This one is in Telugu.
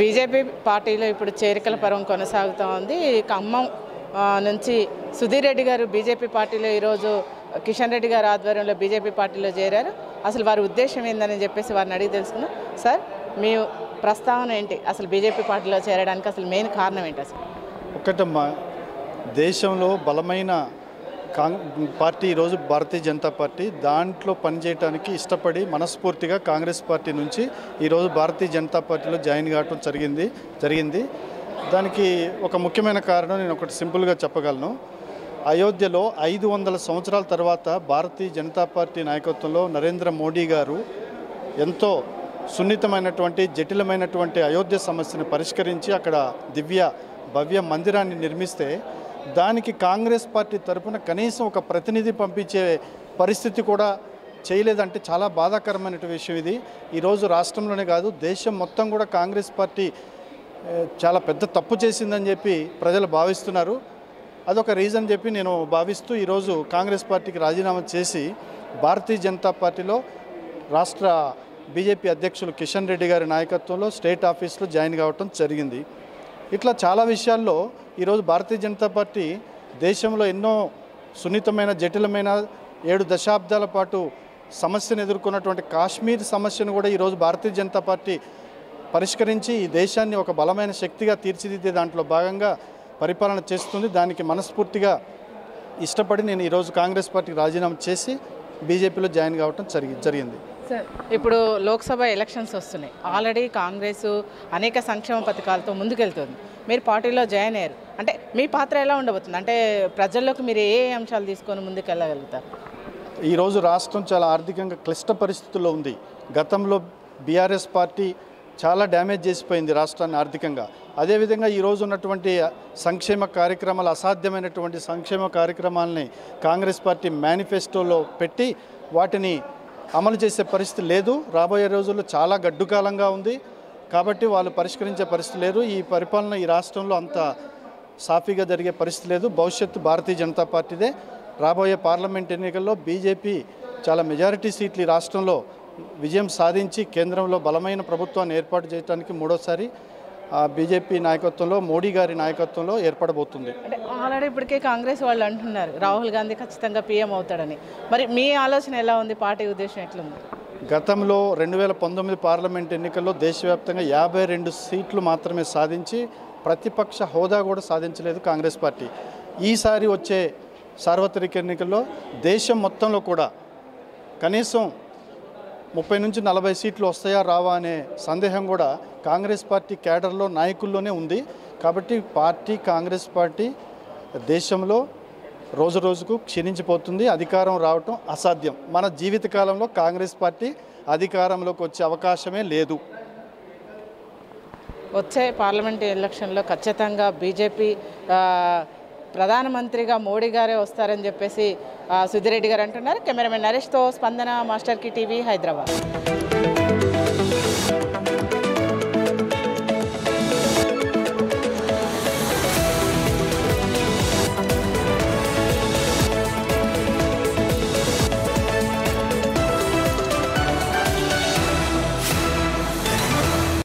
బీజేపీ పార్టీలో ఇప్పుడు చేరికల పర్వం కొనసాగుతూ ఉంది. ఖమ్మం నుంచి సుధీర్ రెడ్డి గారు బీజేపీ పార్టీలో ఈరోజు కిషన్ రెడ్డి గారు ఆధ్వర్యంలో బీజేపీ పార్టీలో చేరారు. అసలు వారి ఉద్దేశం ఏందని చెప్పేసి వారిని అడిగి తెలుసుకున్నాం. సార్, మీ ప్రస్తావన ఏంటి? అసలు బీజేపీ పార్టీలో చేరడానికి అసలు మెయిన్ కారణం ఏంటి? అసలు ఒకటమ్మా, దేశంలో బలమైన పార్టీ ఈరోజు భారతీయ జనతా పార్టీ. దాంట్లో పనిచేయడానికి ఇష్టపడి మనస్ఫూర్తిగా కాంగ్రెస్ పార్టీ నుంచి ఈరోజు భారతీయ జనతా పార్టీలో జాయిన్ కావడం జరిగింది. దానికి ఒక ముఖ్యమైన కారణం నేను ఒకటి సింపుల్గా చెప్పగలను. అయోధ్యలో 500 సంవత్సరాల తర్వాత భారతీయ జనతా పార్టీ నాయకత్వంలో నరేంద్ర మోడీ గారు ఎంతో సున్నితమైనటువంటి జటిలమైనటువంటి అయోధ్య సమస్యను పరిష్కరించి అక్కడ భవ్య మందిరాన్ని నిర్మిస్తే దానికి కాంగ్రెస్ పార్టీ తరఫున కనీసం ఒక ప్రతినిధి పంపించే పరిస్థితి కూడా చేయలేదంటే చాలా బాధాకరమైన విషయం ఇది. ఈరోజు రాష్ట్రంలోనే కాదు, దేశం మొత్తం కూడా కాంగ్రెస్ పార్టీ చాలా పెద్ద తప్పు చేసిందని చెప్పి ప్రజలు భావిస్తున్నారు. అదొక రీజన్ చెప్పి నేను భావిస్తూ ఈరోజు కాంగ్రెస్ పార్టీకి రాజీనామా చేసి భారతీయ జనతా పార్టీలో రాష్ట్ర బీజేపీ అధ్యక్షులు కిషన్ రెడ్డి గారి నాయకత్వంలో స్టేట్ ఆఫీస్లో జాయిన్ కావటం జరిగింది. ఇట్లా చాలా విషయాల్లో ఈరోజు భారతీయ జనతా పార్టీ దేశంలో ఎన్నో సున్నితమైన జటిలమైన 7 దశాబ్దాల పాటు సమస్యను ఎదుర్కొన్నటువంటి కాశ్మీర్ సమస్యను కూడా ఈరోజు భారతీయ జనతా పార్టీ పరిష్కరించి ఈ దేశాన్ని ఒక బలమైన శక్తిగా తీర్చిదిద్దే దాంట్లో భాగంగా పరిపాలన చేస్తుంది. దానికి మనస్ఫూర్తిగా ఇష్టపడి నేను ఈరోజు కాంగ్రెస్ పార్టీకి రాజీనామా చేసి బీజేపీలో జాయిన్ కావటం జరిగింది. సార్, ఇప్పుడు లోక్సభ ఎలక్షన్స్ వస్తున్నాయి. ఆల్రెడీ కాంగ్రెస్ అనేక సంక్షేమ పథకాలతో ముందుకెళ్తుంది. మీరు పార్టీలో జాయిన్ అయ్యారు అంటే మీ పాత్ర ఎలా ఉండబోతుంది? అంటే ప్రజల్లోకి మీరు ఏ అంశాలు తీసుకొని ముందుకెళ్ళగలుగుతారు? ఈరోజు రాష్ట్రం చాలా ఆర్థికంగా క్లిష్ట పరిస్థితుల్లో ఉంది. గతంలో బీఆర్ఎస్ పార్టీ చాలా డ్యామేజ్ చేసిపోయింది రాష్ట్రాన్ని ఆర్థికంగా. అదేవిధంగా ఈరోజు ఉన్నటువంటి సంక్షేమ కార్యక్రమాలు, అసాధ్యమైనటువంటి సంక్షేమ కార్యక్రమాలని కాంగ్రెస్ పార్టీ మేనిఫెస్టోలో పెట్టి వాటిని అమలు చేసే పరిస్థితి లేదు. రాబోయే రోజుల్లో చాలా గడ్డుకాలంగా ఉంది కాబట్టి వాళ్ళు పరిష్కరించే పరిస్థితి లేదు. ఈ పరిపాలన ఈ రాష్ట్రంలో అంత సాఫీగా జరిగే పరిస్థితి లేదు. భవిష్యత్తు భారతీయ జనతా పార్టీదే. రాబోయే పార్లమెంట్ ఎన్నికల్లో బీజేపీ చాలా మెజారిటీ సీట్లు ఈ రాష్ట్రంలో విజయం సాధించి కేంద్రంలో బలమైన ప్రభుత్వాన్ని ఏర్పాటు చేయడానికి మూడోసారి బీజేపీ నాయకత్వంలో మోడీ గారి నాయకత్వంలో ఏర్పడబోతుంది. అంటే ఆల్రెడీ ఇప్పటికే కాంగ్రెస్ వాళ్ళు అంటున్నారు రాహుల్ గాంధీ ఖచ్చితంగా పీఎం అవుతాడని. మరి మీ ఆలోచన ఎలా ఉంది? పార్టీ ఉద్దేశం ఎట్లుంది? గతంలో 2019 పార్లమెంట్ ఎన్నికల్లో దేశవ్యాప్తంగా 52 సీట్లు మాత్రమే సాధించి ప్రతిపక్ష హోదా కూడా సాధించలేదు కాంగ్రెస్ పార్టీ. ఈసారి వచ్చే సార్వత్రిక ఎన్నికల్లో దేశం మొత్తంలో కూడా కనీసం 30 నుంచి 40 సీట్లు వస్తాయా రావా అనే సందేహం కూడా కాంగ్రెస్ పార్టీ క్యాడర్లో నాయకుల్లోనే ఉంది. కాబట్టి కాంగ్రెస్ పార్టీ దేశంలో రోజు రోజుకు క్షీణించిపోతుంది. అధికారం రావటం అసాధ్యం. మన జీవితకాలంలో కాంగ్రెస్ పార్టీ అధికారంలోకి వచ్చే అవకాశమే లేదు. వచ్చే పార్లమెంట్ ఎలక్షన్లో ఖచ్చితంగా బీజేపీ ప్రధానమంత్రిగా మోడీ గారే వస్తారని చెప్పేసి సుధీర్ రెడ్డి గారు అంటున్నారు. కెమెరామెన్ నరేష్తో స్పందన, మాస్టర్ కి టీవీ, హైదరాబాద్.